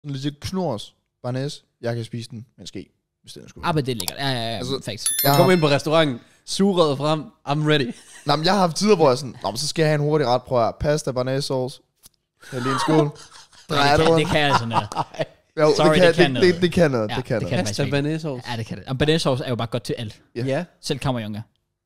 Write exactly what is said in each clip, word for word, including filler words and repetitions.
Sådan lidt knors, barnæs. Jeg kan spise den med en ske, hvis det er sgu. Ah, men det er lækkert. Ja, ja, ja. Altså, Facts. Jeg kommer ind på restauranten, sugerød frem, I'm ready. Nå, men jeg har haft tider, hvor jeg sådan, nå, men så skal jeg have en hurtig ret. Prøv at pasta, barnæs sauce. Jeg lige en skål. Drejer det, det kan, rundt. det kan altså noget. Jo, Sorry, det kan, det kan det, noget. det, det kan noget. Ja, det kan det noget. kan Pasta faktisk banæssauce. Ja, det kan det. Og banæssauce er jo bare godt til alt. Ja. Ja. Selv kammerjunker.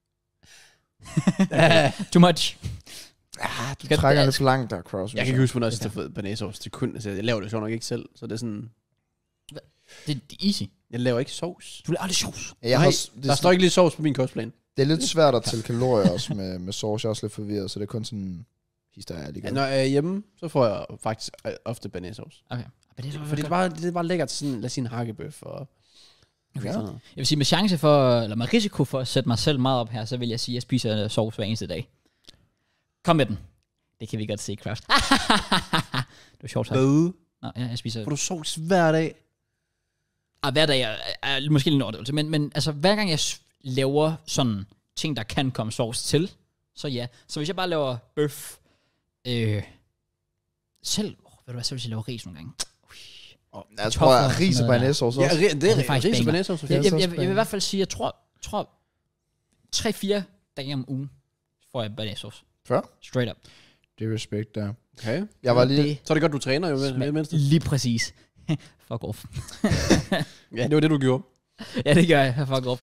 Too much. Ah, du Skal- trækker lidt for langt der, Kraus. Jeg kan ikke huske, hvornår jeg sidst har fået banæssauce til kun. Altså, jeg laver det sjovt nok ikke selv, så det er sådan... Det, det er easy. Jeg laver ikke sovs. Du laver aldrig sauce. Ja, jeg Nej, har, det, der er står ikke lige sovs på min kostplan. det er lidt svært at tælle kalorier også med, med sauce. Jeg er også lidt forvirret, så det er kun sådan... Hister jeg Ja, lige når jeg er hjemme, så får jeg faktisk øh, ofte banæssauce. Okay. Men det er Fordi det er, bare, det er bare lækkert sådan, lad os sige en hakkebøf og... Okay. Sådan noget. Jeg vil sige, med chance for, eller med risiko for at sætte mig selv meget op her, så vil jeg sige, at jeg spiser sovs hver eneste dag. Kom med den. Det kan vi godt se, Kraft. Det var sjovt sagt. Hvad? Nå, ja, jeg spiser... Får du sovs hver dag? Ah, hver dag er, er måske lidt en overdrivelse, men, men altså, hver gang jeg s- laver sådan ting, der kan komme sovs til, så ja. Så hvis jeg bare laver bøf, øh, selv, oh, ved du hvad, så hvis jeg laver ris nogle gange. Jeg tror, at Kartofler, ris og sådan noget banæssauce Ja, også. ri- det er, det er det faktisk ris og banger. banæssauce. Jeg, er jeg, så jeg, jeg vil i spændende. hvert fald sige, jeg tror, tror tre fire dage om ugen får jeg banæssauce. Før? Straight up. Det er respekt der. Okay. Jeg var lige... Det, Så er det godt, du træner jo med, med mindste. lige præcis. Fuck off. Ja, det var det, du gjorde. Ja, det gør jeg. Fuck off.